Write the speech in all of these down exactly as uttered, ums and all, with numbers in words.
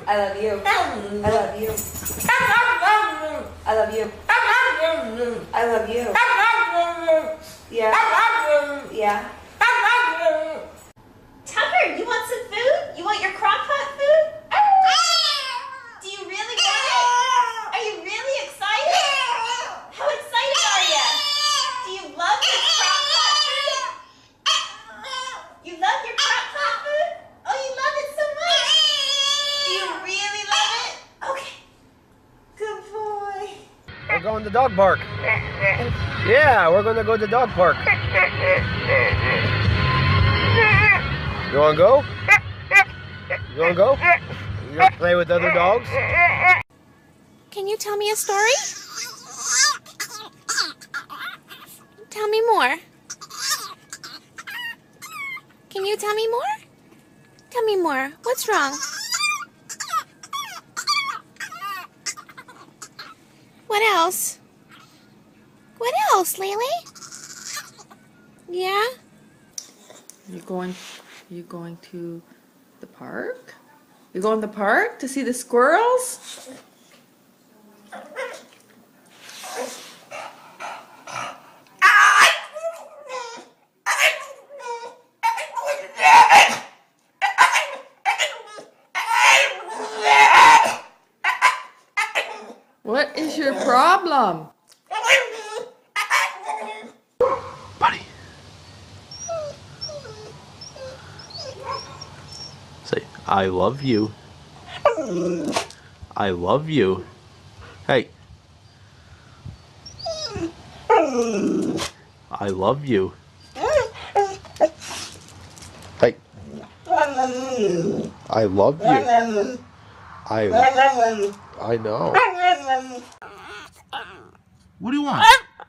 I love you. I love you. I love you. I love you. Yeah. Yeah. Tucker, you want some food? You want your crock pot food? Do you really want it? Are you really excited? How excited are you? Do you love your crock pot food? You love your crock pot food? Oh, you love it so much? Do you really love it? Okay. Good boy. We're going to dog park. Yeah, we're going to go to dog park. You want to go? You want to go? You want to play with other dogs? Can you tell me a story? Tell me more. Can you tell me more? Tell me more. What's wrong? What else? What else, Lily? Yeah? You going you going to the park? You going to the park to see the squirrels? What is your problem? Buddy. Say, I love you. I love you. Hey. I love you. Hey. I love you. I I know. What do you want?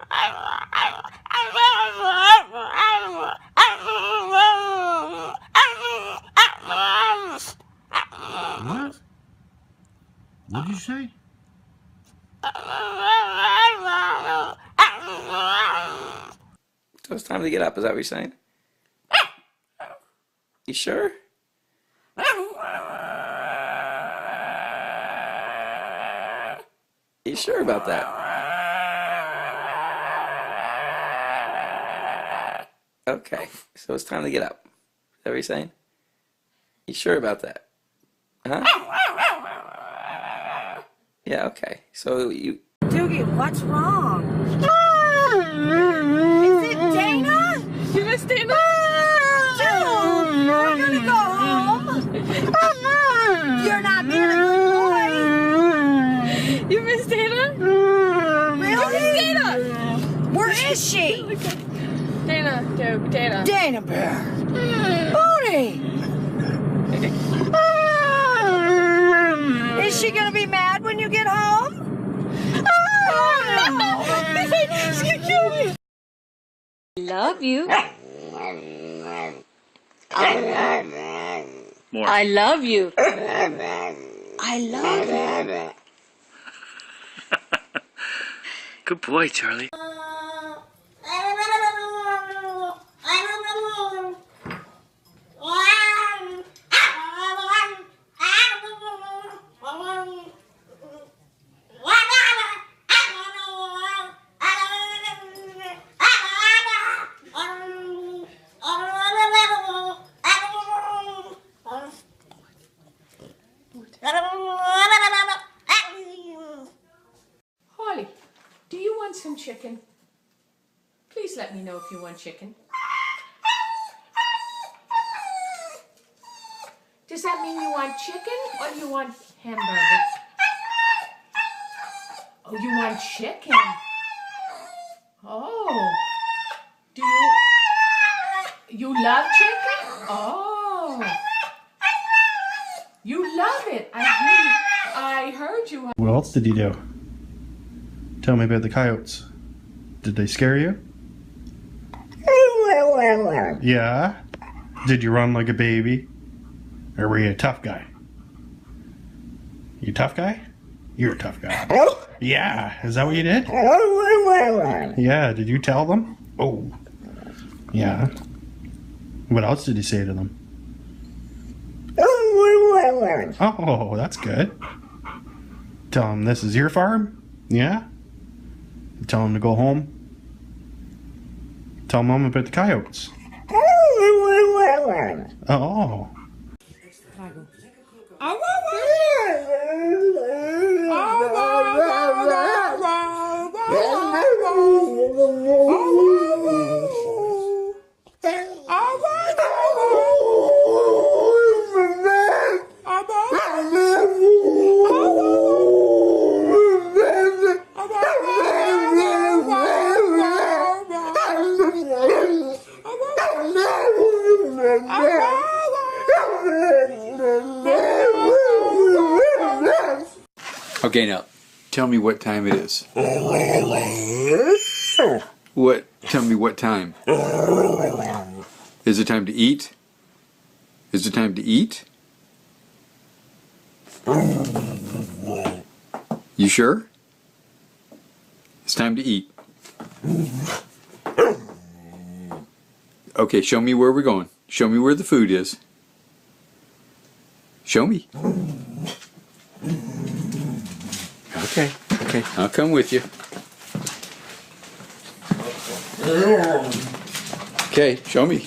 What? What did you say? So it's time to get up, is that what you're saying? You sure? You sure about that? Okay, so it's time to get up. Is that what you're saying? You sure about that? Huh? Yeah, okay. So you... Doogie, what's wrong? Is it Dana? You miss Dana? Dude, we're gonna go home. You're not being a good boy. You miss Dana? Really? You miss Dana? Where is she? Dana, go, Dana. Dana Bear. Bodie. Is she gonna be mad when you get home? Oh, no. She killed me. Love you. More. I love you. I love you. Good boy, Charlie. Holly, do you want some chicken? Please let me know if you want chicken. Does that mean you want chicken or you want hamburger? Oh, you want chicken? Oh. Do you... You love chicken? Oh. You love it. I heard you. I heard you. What else did you do? Tell me about the coyotes. Did they scare you? Yeah? Did you run like a baby? Or were you a tough guy? You a tough guy? You're a tough guy. Yeah, is that what you did? Yeah, did you tell them? Oh. Yeah. What else did you say to them? Oh, that's good. Tell him this is your farm? Yeah? Tell him to go home. Tell Mom about the coyotes. Oh. Okay, now, tell me what time it is. What? Tell me what time. Is it time to eat? Is it time to eat? You sure? It's time to eat. Okay, show me where we're going. Show me where the food is. Show me. Okay, okay, I'll come with you. Okay, show me.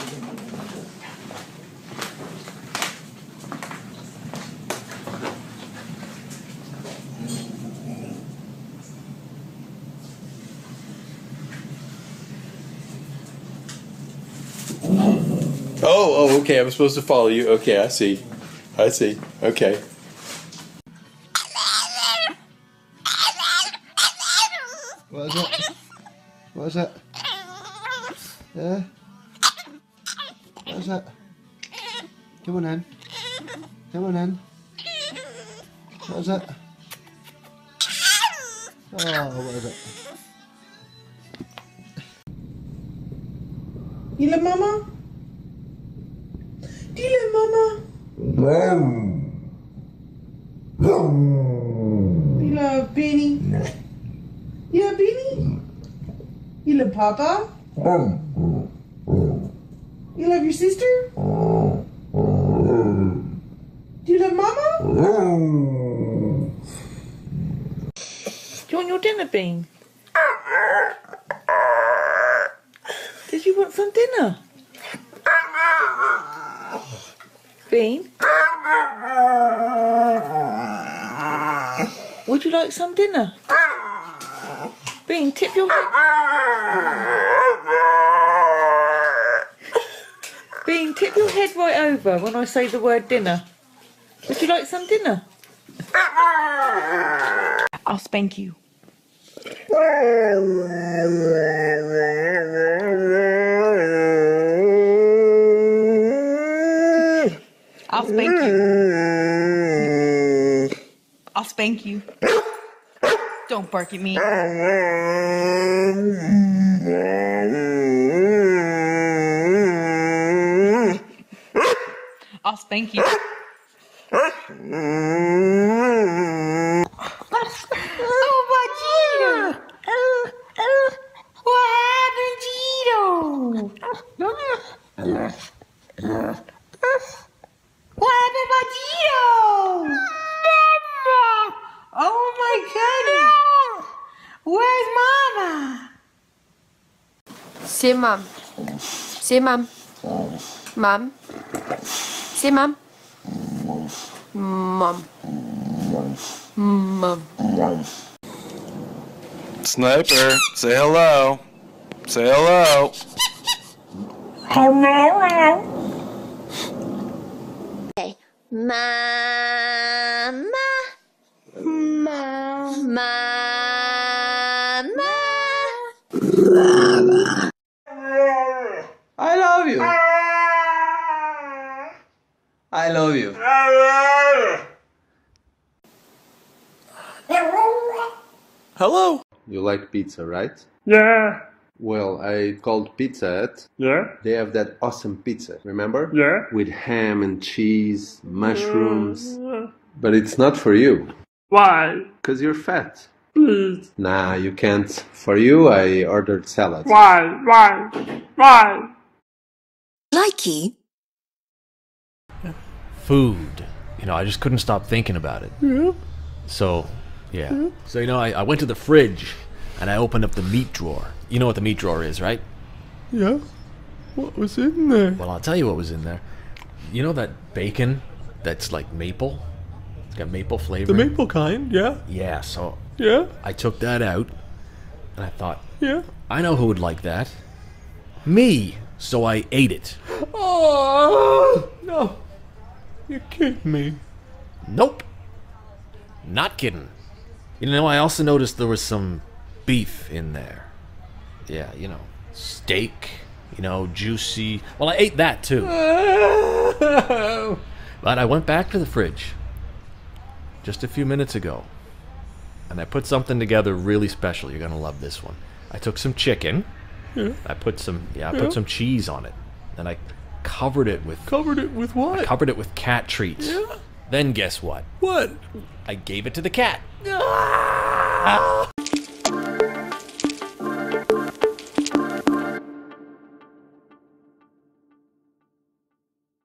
Oh, oh, okay, I'm supposed to follow you. Okay, I see. I see. Okay. What is it? What is it? Yeah? What is it? Come on in. Come on in. What is it? Oh, what is it? You love Mama? Do you love Mama? You love Benny? You love Benny? You love Papa? You love your sister? Do you love Mama? Do you want your dinner, Bean? Did you want some dinner? Bean? Would you like some dinner? Bean, tip your head. Bean, tip your head right over when I say the word dinner. Would you like some dinner? I'll spank you. I'll spank you. I'll spank you. Don't bark at me. I'll spank you. Oh, Vegito! What happened, Gito? What happened, Vegito? Oh my goodness! Where's Mama? Say mom. Say mom. Mom. Say mom. Mom. Mom. Sniper, say hello. Say hello. Hello. Okay. Mama. Mama. Mama. I love you. I love you. Hello. You like pizza, right? Yeah. Well, I called Pizza Hut. Yeah. They have that awesome pizza, remember? Yeah. With ham and cheese, mushrooms. But it's not for you. Why? Because you're fat. Please. Nah, you can't. For you, I ordered salad. Why? Why? Why? Likey. Food you know, I just couldn't stop thinking about it. Yeah. So, yeah. Yeah. So, you know, I, I went to the fridge and I opened up the meat drawer. You know what the meat drawer is, right? Yeah. What was in there? Well, I'll tell you what was in there. You know that bacon that's like maple? It's got maple flavor. The maple kind, yeah. Yeah, so Yeah. I took that out and I thought, Yeah. I know who would like that. Me. So I ate it. Oh, no. You're kidding me. Nope. Not kidding. You know, I also noticed there was some beef in there. Yeah, you know, steak, you know, juicy. Well, I ate that too. But I went back to the fridge just a few minutes ago, and I put something together really special. You're gonna love this one. I took some chicken. Yeah. I put some, yeah, I Yeah. put some cheese on it, and I covered it with. Covered it with what? I covered it with cat treats. Yeah. Then guess what? What? I gave it to the cat.